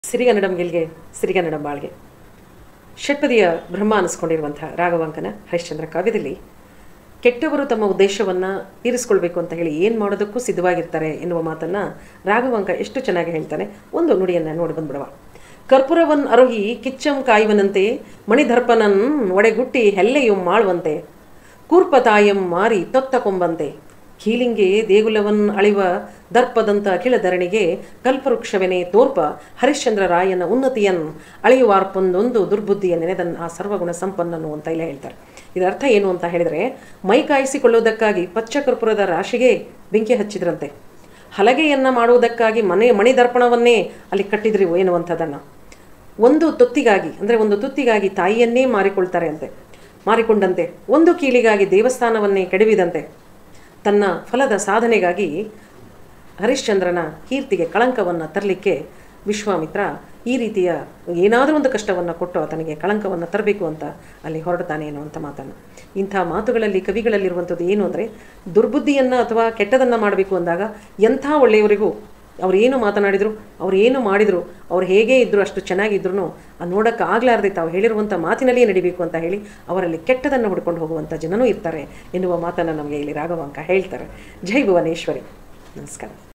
ಸಿರಿಗನ್ನಡಂ ಗೆಲ್ಗೆ ಸಿರಿಗನ್ನಡಂ ಬಾಳ್ಗೆ ಷಟ್ಪದಿಯ ಬ್ರಹ್ಮ ಅನಿಸ್ಕೊಂಡಿರುವಂತಹ ರಾಘವಾಂಕನ ಹರಿಶ್ಚಂದ್ರ ಕಾವ್ಯದಲ್ಲಿ ಕೆಟ್ಟವರು ತಮ್ಮ ಉದ್ದೇಶವನ್ನು ತೀರಿಸ್ಕೊಳ್ಬೇಕು ಅಂತ ಹೇಳಿ ಏನು ಮಾಡೋದಕ್ಕೂ ಸಿದ್ಧವಾಗಿರ್ತಾರೆ ಎನ್ನುವ ಮಾತನ್ನು ರಾಘವಾಂಕ ಎಷ್ಟು ಚೆನ್ನಾಗಿ ಹೇಳ್ತಾನೆ. ಒಂದು ನುಡಿಯನ್ನು ನೋಡಿ ಬಂದ್ಬಿಡವ. ಕರ್ಪೂರವನ್ ಅರೋಹಿ ಕಿಚ್ಚಂ ಕಾಯುವನಂತೆ ಮಣಿದರ್ಪನನ್ ಒಡೆಗುಟ್ಟಿ ಹೆಲ್ಲೆಯು ಮಾಳುವಂತೆ ಕೂರ್ಪತಾಯಂ ಮಾರಿ ತೊತ್ತ ಕೊಂಬಂತೆ ಕೀಲಿಂಗೆ ದೇಗುಲವನ್ ಅಳಿವ ದರ್ಪದಂತ ಅಖಿಳಧರಣಿಗೆ ಕಲ್ಪವೃಕ್ಷವೆನೆ ತೋರ್ಪ ಹರಿಶ್ಚಂದ್ರ ರಾಯನ ಉನ್ನತಿಯನ್ ಅಳೆಯುವಾರ್ಪೊಂದೊಂದು ದುರ್ಬುದ್ಧಿಯ ನೆನೆದನ್ ಆ ಸರ್ವಗುಣ ಸಂಪನ್ನನು ಅಂತ ಇಲ್ಲ ಹೇಳ್ತಾರೆ. ಇದರ ಅರ್ಥ ಏನು ಅಂತ ಹೇಳಿದರೆ, ಮೈ ಕಾಯಿಸಿಕೊಳ್ಳುವುದಕ್ಕಾಗಿ ಪಚ್ಚ ಕರ್ಪೂರದ ರಾಶಿಗೆ ಬೆಂಕಿ ಹಚ್ಚಿದ್ರಂತೆ, ಹಲಗೆಯನ್ನು ಮಾಡುವುದಕ್ಕಾಗಿ ಮಣಿದರ್ಪಣವನ್ನೇ ಅಲ್ಲಿ ಕಟ್ಟಿದ್ರಿ ಎನ್ನುವಂಥದ್ದನ್ನು, ಒಂದು ತೊತ್ತಿಗಾಗಿ ಅಂದರೆ ಒಂದು ತುತ್ತಿಗಾಗಿ ತಾಯಿಯನ್ನೇ ಮಾರಿಕೊಂಡಂತೆ, ಒಂದು ಕೀಲಿಗಾಗಿ ದೇವಸ್ಥಾನವನ್ನೇ ಕೆಡವಿದಂತೆ, ತನ್ನ ಫಲದ ಸಾಧನೆಗಾಗಿ ಹರಿಶ್ಚಂದ್ರನ ಕೀರ್ತಿಗೆ ಕಳಂಕವನ್ನು ತರಲಿಕ್ಕೆ ವಿಶ್ವಾಮಿತ್ರ ಈ ರೀತಿಯ ಏನಾದರೂ ಒಂದು ಕಷ್ಟವನ್ನು ಕೊಟ್ಟು ಆತನಿಗೆ ಕಳಂಕವನ್ನು ತರಬೇಕು ಅಂತ ಅಲ್ಲಿ ಹೊರಡ್ತಾನೆ ಅನ್ನುವಂಥ ಮಾತನ್ನು. ಇಂಥ ಮಾತುಗಳಲ್ಲಿ ಕವಿಗಳಲ್ಲಿರುವಂಥದ್ದು ಏನು ಅಂದರೆ, ದುರ್ಬುದ್ಧಿಯನ್ನು ಅಥವಾ ಕೆಟ್ಟದನ್ನು ಮಾಡಬೇಕು ಅಂದಾಗ ಎಂಥ ಒಳ್ಳೆಯವರಿಗೂ ಅವರೇನು ಮಾತನಾಡಿದರು, ಅವರೇನು ಮಾಡಿದರು, ಅವ್ರು ಹೇಗೇ ಇದ್ದರೂ ಅಷ್ಟು ಚೆನ್ನಾಗಿದ್ರೂ ನೋಡೋಕ್ಕೆ ಆಗಲಾರ್ದೆ ತಾವು ಹೇಳಿರುವಂಥ ಮಾತಿನಲ್ಲಿಯೇ ನಡಿಬೇಕು ಅಂತ ಹೇಳಿ ಅವರಲ್ಲಿ ಕೆಟ್ಟದನ್ನು ಹುಡ್ಕೊಂಡು ಹೋಗುವಂಥ ಜನನೂ ಇರ್ತಾರೆ ಎನ್ನುವ ಮಾತನ್ನು ನಮಗೆ ಇಲ್ಲಿ ರಾಘವಾಂಕ ಹೇಳ್ತಾರೆ. ಜೈ ಭುವನೇಶ್ವರಿ. ನಮಸ್ಕಾರ.